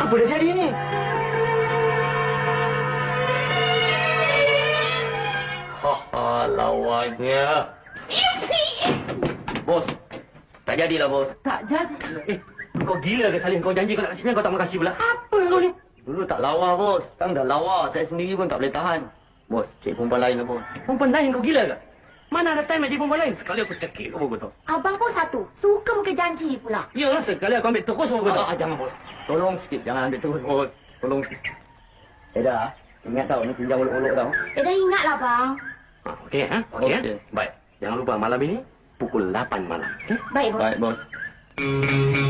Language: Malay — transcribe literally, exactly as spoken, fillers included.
Apa dah jadi ni? Haha, lawannya. Bos, tak jadilah bos. Tak jadi. Eh, kau gila ke Salim? Kau janji kau nak kasih kau tak mau kasih pula. Apa kau ni? Dulu tak lawa bos. Sekarang dah lawa. Saya sendiri pun tak boleh tahan. Bos, cik perempuan lain lah bos. Perempuan lain kau gila ke? Mana ada time nak cik perempuan lain? Sekali aku cekik kau pun tu. Abang pun satu. Suka muka janji pula. Yalah, sekali aku ambil terus pun ah, ah, jangan bos. Tolong sikit. Jangan ambil terus bos. Tolong sikit. Eh dah. Ingat tau, ni pinjam olok-olok tau. Eh dah ingatlah bang. Ha, okey ha? Okey okay. Ha? Baik. Jangan lupa malam ini pukul lapan malam. Okey? Baik bos. Baik bos.